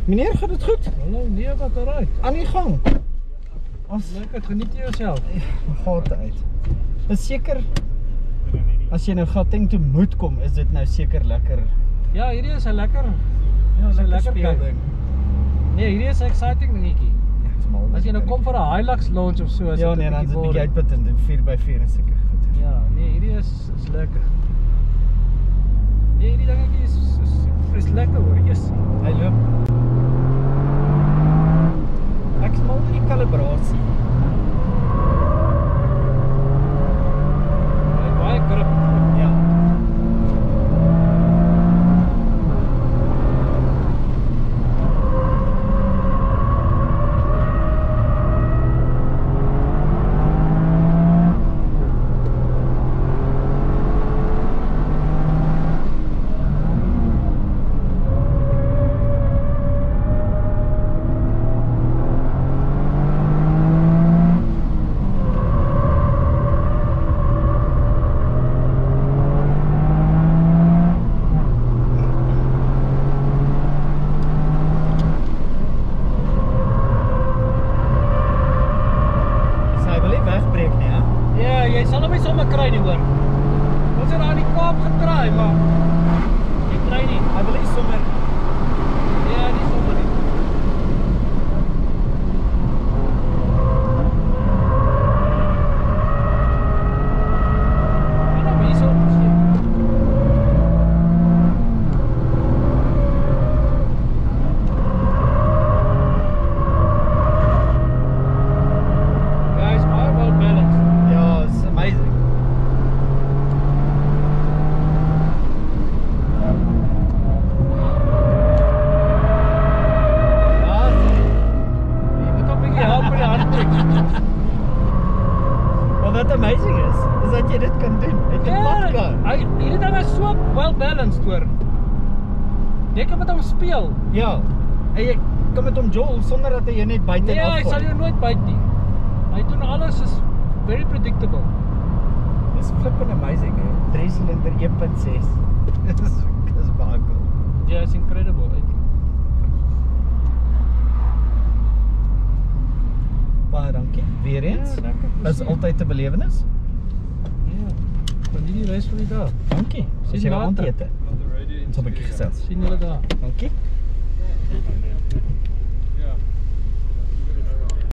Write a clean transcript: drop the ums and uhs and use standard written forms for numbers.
Meneer, gaat het goed? Hallo, nee, wat alright. Aan die gang. Lekker, geniet jy jouself. Gate uit. Is seker, as jy nou Gauteng toe moet kom, is dit nou seker lekker. Ja, hierdie is 'n lekker, Lekker kyk. speelding. Nee, hierdie is 'n exciting dingetjie. Ja, dis mal. As jy nou kom vir 'n Hilux launch of so, is Ja, dit nee, dan is dit 'n bietjie uitputtend en 4x4 en seker goed. Ja, nee, hierdie is lekker. Nee, hierdie dingetjie is lekker hoor, yes. Hy loop. Ek is mal oor die kalibrasie. Hy het baie grip. Ja. Jy sal hom nie sommer kry nie hoor. Ons het daar in die Kaap getraai, maar jy kry nie. Hy wil nie sommer. Ja, nie sommer nie. En dan hier so wat amazing is dat jy dit kan doen. Met 'n padkar. Hierdie ding is so well balanced hoor. Jy kan met hom speel. Ja. En jy kan met hom jol sonder dat hy net buite afgooi. Nee, hy sal jou nooit byt nie. Hy doen alles is very predictable. Dis flipping amazing, hè. 3-silinder 1.6. Dit is baie cool. Ja, it's incredible. Baie dankie. Weer eens. Ja, lekker. Is altyd 'n belewenis. Ja. Van die res van die dag. Dankie. As jy wil aandete. Ons 'n bietjie gesels. Sien julle daar. Dankie.